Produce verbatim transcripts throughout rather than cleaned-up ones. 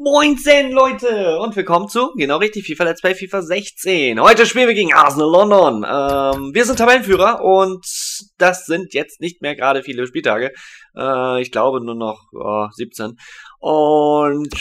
Moinsen, Leute! Und willkommen zu, genau richtig, FIFA Let's Play FIFA sechzehn. Heute spielen wir gegen Arsenal London. Ähm, wir sind Tabellenführer und das sind jetzt nicht mehr gerade viele Spieltage. Äh, ich glaube nur noch oh, siebzehn. Und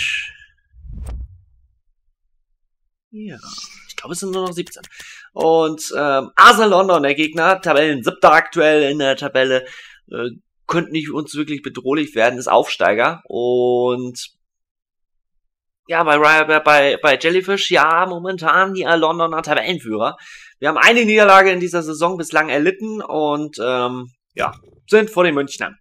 ja, ich glaube es sind nur noch siebzehn. Und ähm, Arsenal London, der Gegner, Tabellen siebter aktuell in der Tabelle, äh, könnte nicht uns wirklich bedrohlich werden, ist Aufsteiger. Und ja, bei, bei, bei Jellyfish, ja, momentan die Londoner Tabellenführer. Wir haben eine Niederlage in dieser Saison bislang erlitten und ähm, ja, sind vor den Münchnern,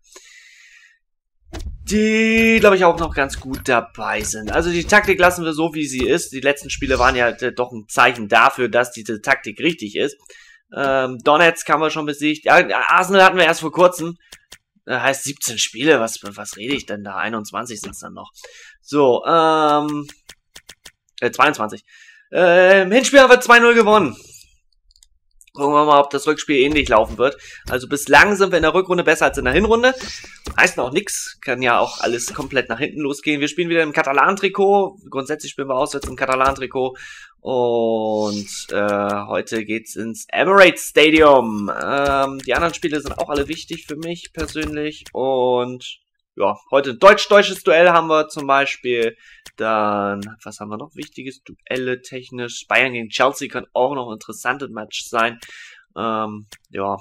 die, glaube ich, auch noch ganz gut dabei sind. Also die Taktik lassen wir so, wie sie ist. Die letzten Spiele waren ja doch ein Zeichen dafür, dass diese Taktik richtig ist. Ähm, Donetsk haben wir schon besiegt. Ja, Arsenal hatten wir erst vor kurzem. Das heißt siebzehn Spiele, was, was rede ich denn da? einundzwanzig sind es dann noch. So, ähm, äh, zweiundzwanzig. Äh, Im Hinspiel haben wir zwei null gewonnen. Gucken wir mal, ob das Rückspiel ähnlich laufen wird. Also bislang sind wir in der Rückrunde besser als in der Hinrunde. Heißt noch nichts. Kann ja auch alles komplett nach hinten losgehen. Wir spielen wieder im Katalan-Trikot. Grundsätzlich spielen wir auswärts im Katalan-Trikot. Und äh, heute geht's ins Emirates Stadium. Ähm, die anderen Spiele sind auch alle wichtig für mich persönlich. Und ja, heute ein deutsch-deutsches Duell haben wir zum Beispiel. Dann, was haben wir noch Wichtiges? Duelle technisch. Bayern gegen Chelsea kann auch noch ein interessantes Match sein. Ähm, ja.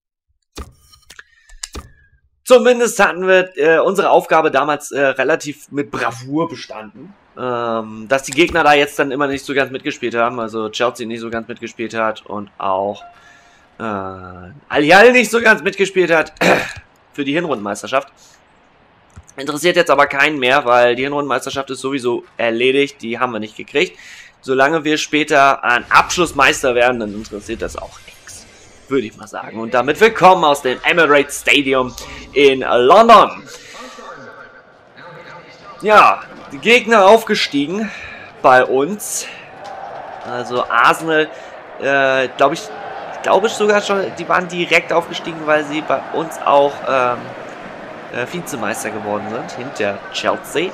Zumindest hatten wir äh, unsere Aufgabe damals äh, relativ mit Bravour bestanden. Ähm, dass die Gegner da jetzt dann immer nicht so ganz mitgespielt haben. Also Chelsea nicht so ganz mitgespielt hat. Und auch äh, Al-Hilal nicht so ganz mitgespielt hat. Für die Hinrundenmeisterschaft. Interessiert jetzt aber keinen mehr, weil die Hinrundenmeisterschaft ist sowieso erledigt. Die haben wir nicht gekriegt. Solange wir später ein Abschlussmeister werden, dann interessiert das auch nichts. Würde ich mal sagen. Und damit willkommen aus dem Emirates Stadium in London. Ja, die Gegner aufgestiegen bei uns. Also Arsenal, äh, glaube ich, glaube ich sogar schon, die waren direkt aufgestiegen, weil sie bei uns auch ähm, Äh, Vizemeister geworden sind, hinter Chelsea.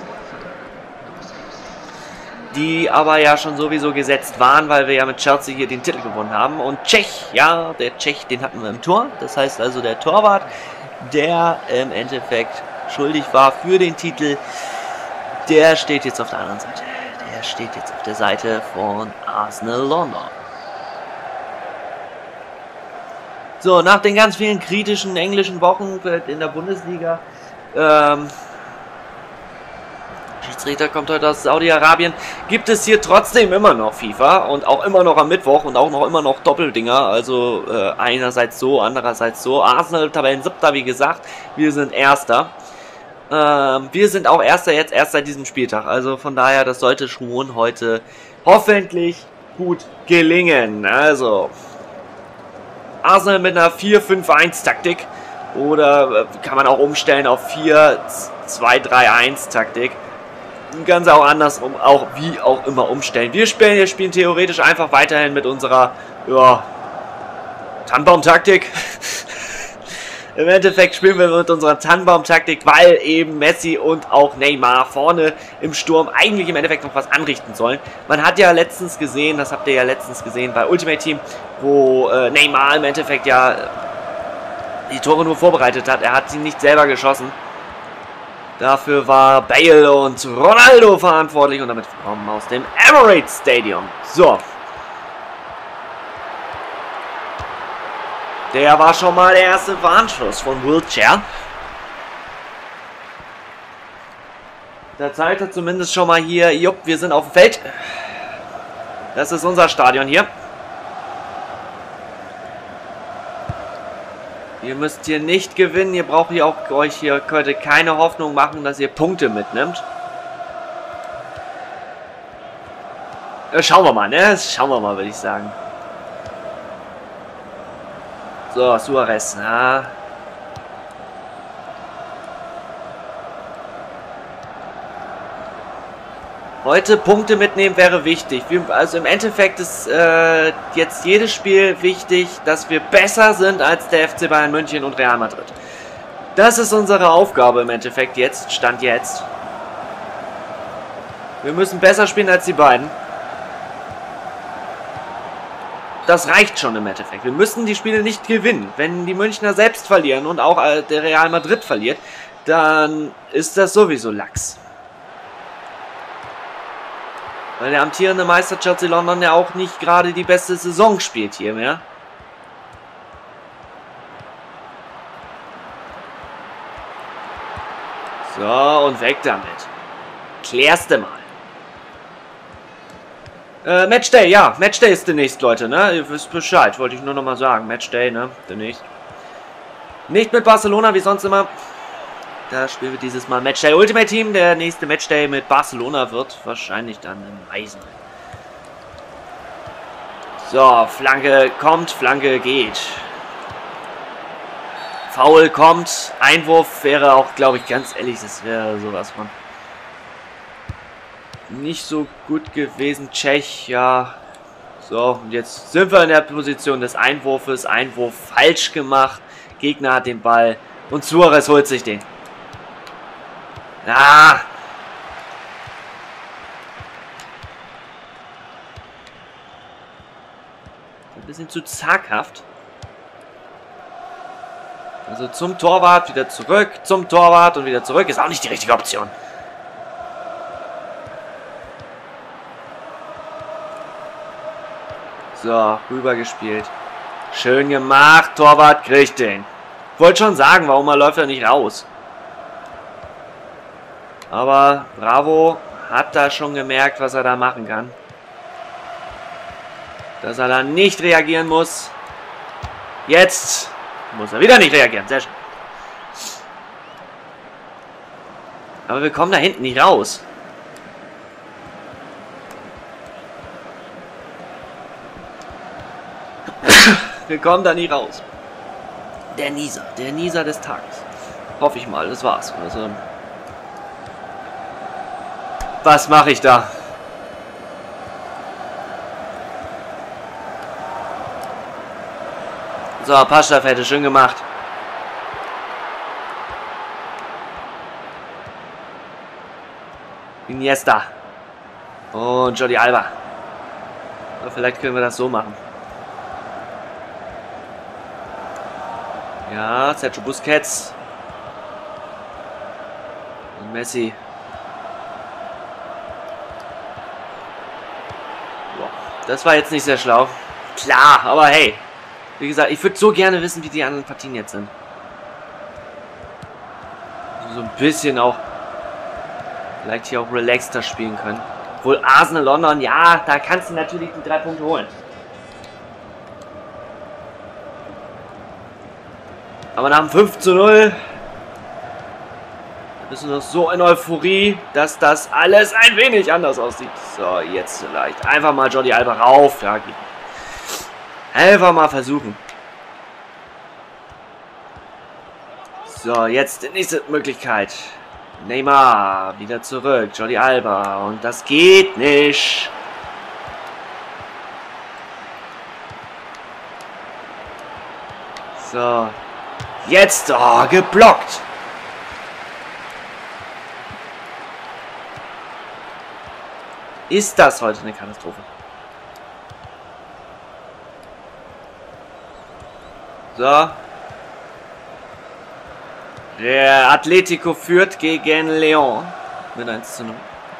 Die aber ja schon sowieso gesetzt waren, weil wir ja mit Chelsea hier den Titel gewonnen haben. Und Tschech, ja, der Tschech, den hatten wir im Tor. Das heißt also der Torwart, der im Endeffekt schuldig war für den Titel, der steht jetzt auf der anderen Seite. Der steht jetzt auf der Seite von Arsenal London. So, nach den ganz vielen kritischen englischen Wochen in der Bundesliga, ähm, Schiedsrichter kommt heute aus Saudi-Arabien, gibt es hier trotzdem immer noch FIFA und auch immer noch am Mittwoch und auch noch immer noch Doppeldinger, also äh, einerseits so, andererseits so. Arsenal Tabellen siebter, wie gesagt, wir sind Erster. Ähm, wir sind auch Erster jetzt, erst seit diesem Spieltag, also von daher, das sollte schon heute hoffentlich gut gelingen, also Arsenal mit einer vier fünf eins Taktik oder kann man auch umstellen auf vier zwei drei eins Taktik. Ganz auch andersrum, auch wie auch immer umstellen. Wir spielen, wir spielen theoretisch einfach weiterhin mit unserer ja, Tannenbaum-Taktik. Im Endeffekt spielen wir mit unserer Tannenbaum-Taktik, weil eben Messi und auch Neymar vorne im Sturm eigentlich im Endeffekt noch was anrichten sollen. Man hat ja letztens gesehen, das habt ihr ja letztens gesehen bei Ultimate Team, wo äh, Neymar im Endeffekt ja die Tore nur vorbereitet hat. Er hat sie nicht selber geschossen. Dafür war Bale und Ronaldo verantwortlich und damit kommen aus dem Emirates Stadium. So. Der war schon mal der erste Warnschuss von Wiltshire. Da zeigt er zumindest schon mal hier, jupp, wir sind auf dem Feld. Das ist unser Stadion hier. Ihr müsst hier nicht gewinnen, ihr braucht hier auch euch hier heute keine Hoffnung machen, dass ihr Punkte mitnimmt. Ja, schauen wir mal, ne? Schauen wir mal, würde ich sagen. So, Suarez, ja. Heute Punkte mitnehmen wäre wichtig. Also im Endeffekt ist äh, jetzt jedes Spiel wichtig, dass wir besser sind als der F C Bayern München und Real Madrid. Das ist unsere Aufgabe im Endeffekt jetzt, Stand jetzt. Wir müssen besser spielen als die beiden. Das reicht schon im Endeffekt. Wir müssen die Spiele nicht gewinnen. Wenn die Münchner selbst verlieren und auch äh, der Real Madrid verliert, dann ist das sowieso Lachs. Weil der amtierende Meister Chelsea London ja auch nicht gerade die beste Saison spielt hier mehr. So, und weg damit. Klärste mal. Äh, Matchday, ja. Matchday ist demnächst, Leute, ne? Ihr wisst Bescheid. Wollte ich nur nochmal sagen. Matchday, ne? Demnächst. Nicht mit Barcelona, wie sonst immer. Da spielen wir dieses Mal Matchday Ultimate Team. Der nächste Matchday mit Barcelona wird wahrscheinlich dann im Mai sein. So, Flanke kommt, Flanke geht. Foul kommt, Einwurf wäre auch, glaube ich, ganz ehrlich, das wäre sowas von nicht so gut gewesen. Tschech, ja. So, und jetzt sind wir in der Position des Einwurfes. Einwurf falsch gemacht. Gegner hat den Ball und Suarez holt sich den. Ah! Ein bisschen zu zaghaft. Also zum Torwart, wieder zurück, zum Torwart und wieder zurück. Ist auch nicht die richtige Option. So, rübergespielt. Schön gemacht, Torwart kriegt den. Wollte schon sagen, warum er läuft er nicht raus. Aber Bravo hat da schon gemerkt, was er da machen kann. Dass er da nicht reagieren muss. Jetzt muss er wieder nicht reagieren. Sehr schön. Aber wir kommen da hinten nicht raus. Wir kommen da nie raus. Der Nieser. Der Nieser des Tages. Hoffe ich mal. Das war's. Also, was mache ich da? So, Passstaffette. Schön gemacht. Iniesta. Und Jordi Alba. Aber vielleicht können wir das so machen. Ja, Sergio Busquets. Und Messi. Boah, das war jetzt nicht sehr schlau. Klar, aber hey. Wie gesagt, ich würde so gerne wissen, wie die anderen Partien jetzt sind. So ein bisschen auch. Vielleicht hier auch relaxter spielen können. Obwohl Arsenal London, ja, da kannst du natürlich die drei Punkte holen. Aber nach dem fünf zu null bist du noch so in Euphorie, dass das alles ein wenig anders aussieht. So, jetzt vielleicht. Einfach mal Jordi Alba rauf. Ja, geht. Einfach mal versuchen. So, jetzt die nächste Möglichkeit. Neymar wieder zurück. Jordi Alba. Und das geht nicht. So. Jetzt, oh, geblockt. Ist das heute eine Katastrophe? So. Der Atletico führt gegen Leon mit eins zu null.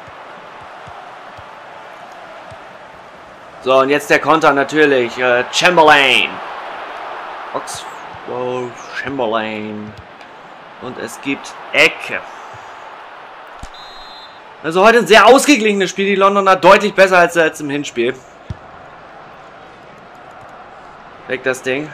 So, und jetzt der Konter natürlich. Äh, Chamberlain. Oxford. Oh, Chamberlain. Und es gibt Ecke. Also heute ein sehr ausgeglichenes Spiel. Die Londoner deutlich besser als, als im Hinspiel. Weg das Ding.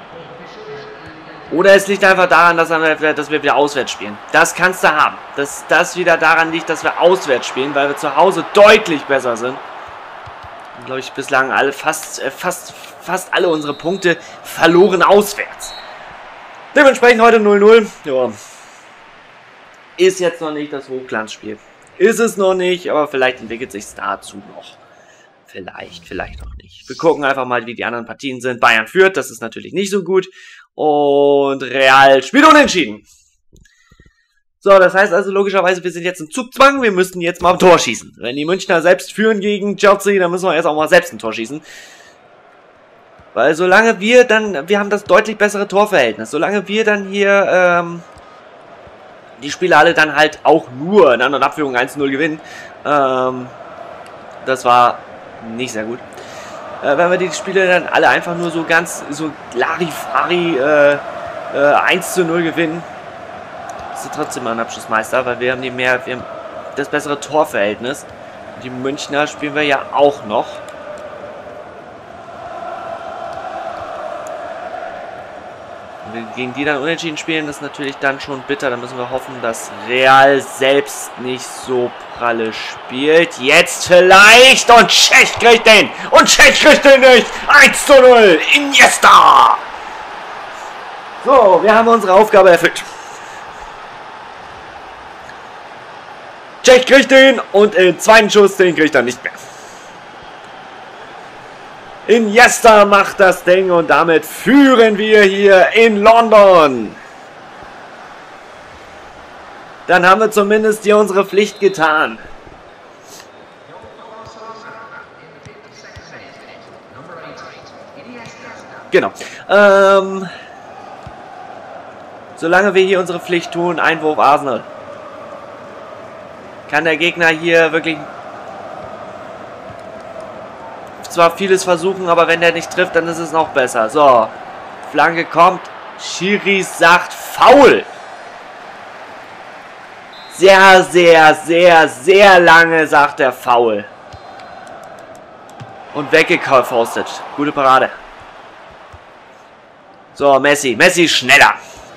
Oder es liegt einfach daran, dass wir, dass wir wieder auswärts spielen. Das kannst du haben. Dass das wieder daran liegt, dass wir auswärts spielen, weil wir zu Hause deutlich besser sind. Und, glaube ich, bislang alle fast, äh, fast, fast alle unsere Punkte verloren auswärts. Dementsprechend heute null null. Ja. Ist jetzt noch nicht das Hochglanzspiel. Ist es noch nicht, aber vielleicht entwickelt sich dazu noch. Vielleicht, vielleicht auch nicht. Wir gucken einfach mal, wie die anderen Partien sind. Bayern führt, das ist natürlich nicht so gut. Und Real spielt unentschieden. So. So, das heißt also logischerweise, wir sind jetzt im Zugzwang, wir müssten jetzt mal ein Tor schießen. Wenn die Münchner selbst führen gegen Chelsea, dann müssen wir jetzt auch mal selbst ein Tor schießen. Weil solange wir dann, wir haben das deutlich bessere Torverhältnis, solange wir dann hier ähm, die Spiele alle dann halt auch nur in anderen Abführungen eins zu null gewinnen, ähm, das war nicht sehr gut. Äh, wenn wir die Spiele dann alle einfach nur so ganz, so Larifari äh, äh, eins zu null gewinnen, ist trotzdem mal ein Abschlussmeister, weil wir haben die mehr, wir haben das bessere Torverhältnis. Die Münchner spielen wir ja auch noch. Wenn wir gegen die dann unentschieden spielen, ist natürlich dann schon bitter. Da müssen wir hoffen, dass Real selbst nicht so pralle spielt. Jetzt vielleicht und Cech kriegt den und Cech kriegt den nicht. eins zu null, Iniesta. So, wir haben unsere Aufgabe erfüllt. Cech kriegt den und im zweiten Schuss, den kriegt er nicht mehr. Iniesta macht das Ding und damit führen wir hier in London. Dann haben wir zumindest hier unsere Pflicht getan. Genau. Ähm, solange wir hier unsere Pflicht tun, Einwurf Arsenal. Kann der Gegner hier wirklich zwar vieles versuchen, aber wenn der nicht trifft, dann ist es noch besser. So, Flanke kommt. Schiri sagt Foul. Sehr, sehr, sehr, sehr lange sagt er Foul. Und weggefaustet. Gute Parade. So, Messi. Messi ist schneller.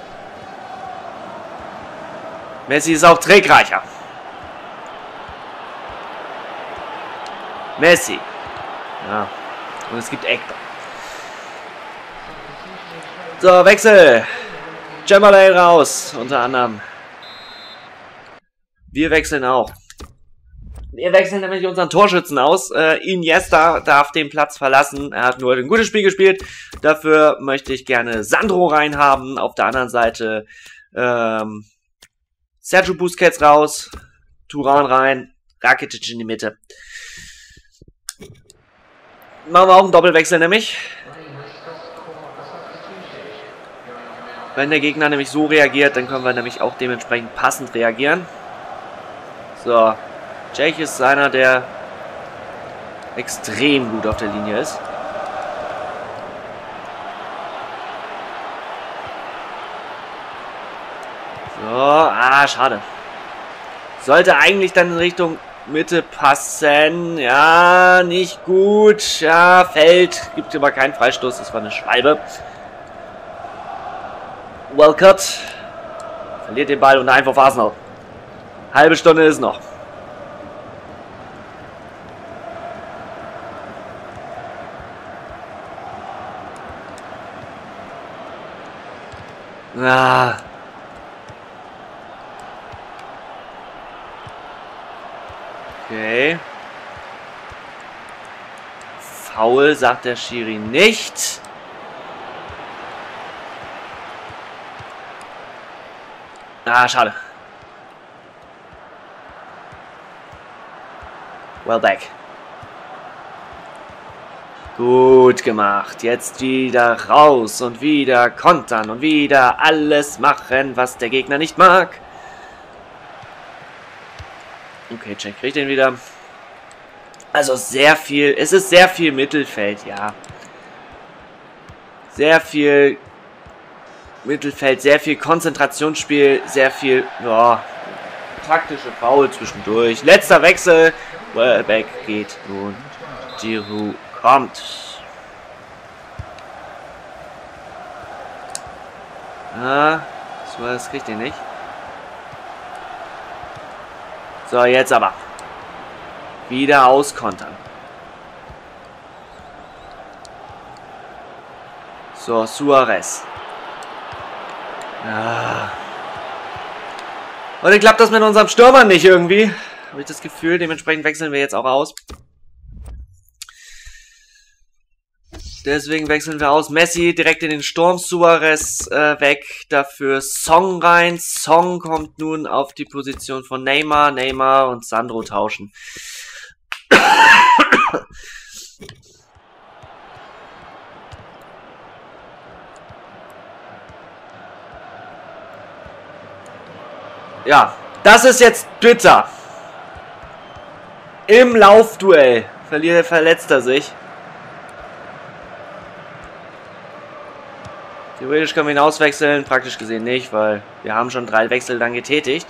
Messi ist auch trickreicher. Messi. Ja. Und es gibt Eckball. So, Wechsel. Ceballos raus, unter anderem. Wir wechseln auch. Wir wechseln nämlich unseren Torschützen aus. Äh, Iniesta darf den Platz verlassen. Er hat nur ein gutes Spiel gespielt. Dafür möchte ich gerne Sandro reinhaben. Auf der anderen Seite ähm, Sergio Busquets raus. Thuram rein. Rakitic in die Mitte. Machen wir auch einen Doppelwechsel nämlich. Wenn der Gegner nämlich so reagiert, dann können wir nämlich auch dementsprechend passend reagieren. So. Cech ist einer, der extrem gut auf der Linie ist. So. Ah, schade. Sollte eigentlich dann in Richtung Mitte passen. Ja, nicht gut. Ja, fällt. Gibt aber keinen Freistoß. Das war eine Schwalbe. Walcott. Verliert den Ball und Einwurf Arsenal. Halbe Stunde ist noch. Ah. Okay. Foul sagt der Schiri nicht. Ah, schade. Welbeck. Gut gemacht. Jetzt wieder raus und wieder kontern und wieder alles machen, was der Gegner nicht mag. Okay, Cech kriegt den wieder. Also sehr viel, es ist sehr viel Mittelfeld, ja. Sehr viel Mittelfeld, sehr viel Konzentrationsspiel, sehr viel, ja, taktische Foul zwischendurch. Letzter Wechsel. Welbeck geht und Giroud kommt. Ah, so, das kriegt ihr nicht. So, jetzt aber. Wieder auskontern. So, Suarez. Ah. Heute klappt das mit unserem Stürmer nicht irgendwie. Habe ich das Gefühl. Dementsprechend wechseln wir jetzt auch aus. Deswegen wechseln wir aus. Messi direkt in den Sturm, Suarez äh, weg, dafür Song rein. Song kommt nun auf die Position von Neymar. Neymar und Sandro tauschen. Ja, das ist jetzt bitter. Im Laufduell verliert, verletzt er sich. Theoretisch können wir ihn auswechseln, praktisch gesehen nicht, weil wir haben schon drei Wechsel dann getätigt.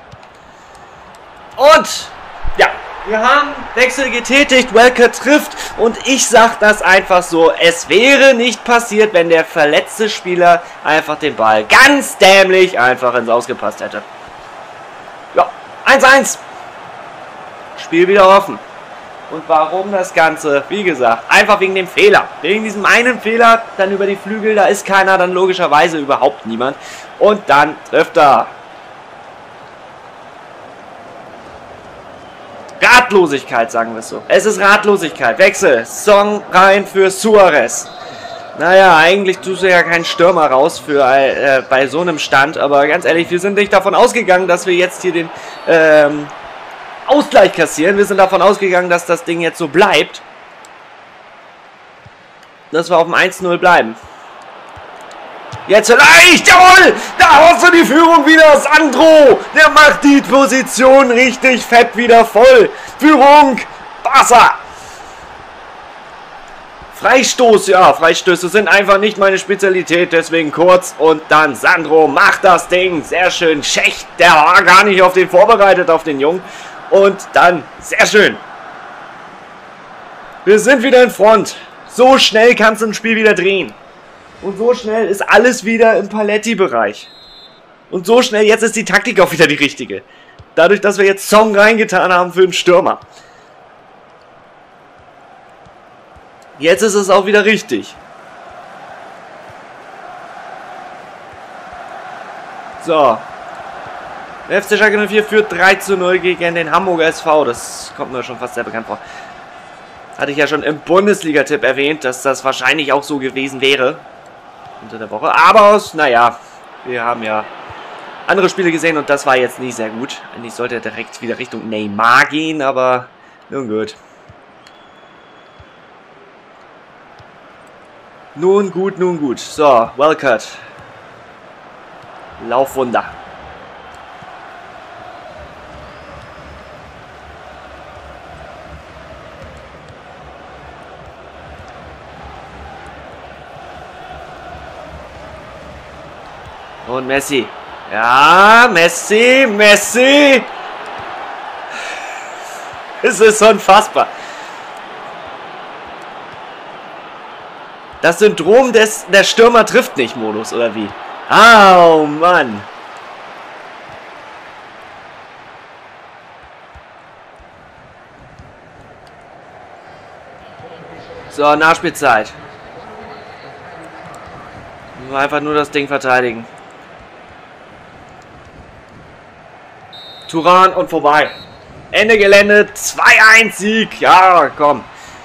Und, ja, wir haben Wechsel getätigt, Welker trifft und ich sag das einfach so, es wäre nicht passiert, wenn der verletzte Spieler einfach den Ball ganz dämlich einfach ins Ausgepasst hätte. Ja, eins eins. Spiel wieder offen. Und warum das Ganze? Wie gesagt, einfach wegen dem Fehler. Wegen diesem einen Fehler, dann über die Flügel, da ist keiner, dann logischerweise überhaupt niemand. Und dann trifft er. Ratlosigkeit, sagen wir es so. Es ist Ratlosigkeit. Wechsel. Song rein für Suarez. Naja, eigentlich tust du ja keinen Stürmer raus für äh, bei so einem Stand. Aber ganz ehrlich, wir sind nicht davon ausgegangen, dass wir jetzt hier den ähm, Ausgleich kassieren. Wir sind davon ausgegangen, dass das Ding jetzt so bleibt. Dass wir auf dem eins null bleiben. Jetzt vielleicht, jawohl! Da hast du die Führung wieder, Sandro! Der macht die Position richtig fett wieder voll. Führung, Barca! Freistoß, ja, Freistöße sind einfach nicht meine Spezialität, deswegen kurz und dann Sandro macht das Ding. Sehr schön, Schecht, der war gar nicht auf den vorbereitet, auf den Jungen. Und dann, sehr schön. Wir sind wieder in Front. So schnell kannst du ein Spiel wieder drehen. Und so schnell ist alles wieder im Paletti-Bereich. Und so schnell, jetzt ist die Taktik auch wieder die richtige. Dadurch, dass wir jetzt Song reingetan haben für den Stürmer. Jetzt ist es auch wieder richtig. So. Der F C Schalke null vier führt drei zu null gegen den Hamburger S V. Das kommt mir schon fast sehr bekannt vor. Hatte ich ja schon im Bundesliga-Tipp erwähnt, dass das wahrscheinlich auch so gewesen wäre. Unter der Woche. Aber, naja, wir haben ja andere Spiele gesehen und das war jetzt nicht sehr gut. Eigentlich sollte er direkt wieder Richtung Neymar gehen, aber nun gut. Nun gut, nun gut. So, Welker. Laufwunder. Und Messi. Ja, Messi, Messi. Es ist unfassbar. Das Syndrom des der Stürmer trifft nicht Modus, oder wie? Oh, Mann. So, Nachspielzeit. Nur einfach nur das Ding verteidigen. Turan und vorbei. Ende Gelände, zwei eins Sieg. Ja, komm.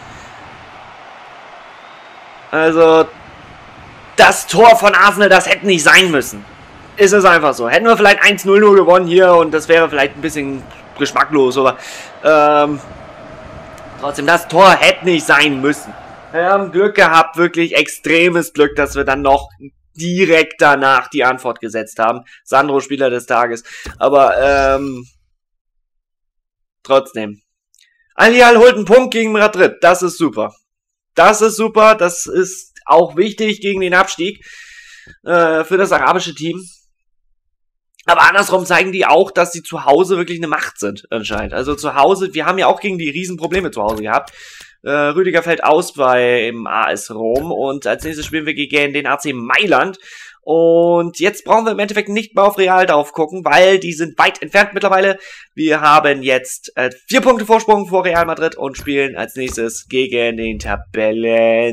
Also, das Tor von Arsenal, das hätte nicht sein müssen. Ist es einfach so. Hätten wir vielleicht eins null nur gewonnen hier und das wäre vielleicht ein bisschen geschmacklos, aber ähm, trotzdem, das Tor hätte nicht sein müssen. Wir haben Glück gehabt, wirklich extremes Glück, dass wir dann noch direkt danach die Antwort gesetzt haben. Sandro, Spieler des Tages. Aber, ähm, trotzdem. Al-Hilal holt einen Punkt gegen Madrid. Das ist super. Das ist super. Das ist auch wichtig gegen den Abstieg äh, für das arabische Team. Aber andersrum zeigen die auch, dass sie zu Hause wirklich eine Macht sind, anscheinend. Also zu Hause, wir haben ja auch gegen die Riesenprobleme zu Hause gehabt. Äh, Rüdiger fällt aus beim A S Rom und als nächstes spielen wir gegen den A C Mailand. Und jetzt brauchen wir im Endeffekt nicht mehr auf Real drauf gucken, weil die sind weit entfernt mittlerweile. Wir haben jetzt äh, vier Punkte Vorsprung vor Real Madrid und spielen als nächstes gegen den Tabellen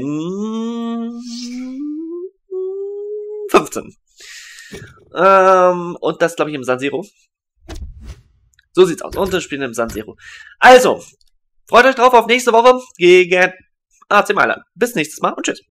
fünfzehn. Ähm, und das glaube ich im San Siro. So sieht's aus. Und wir spielen im San Siro. Also, freut euch drauf auf nächste Woche gegen A C Mailand. Bis nächstes Mal und tschüss.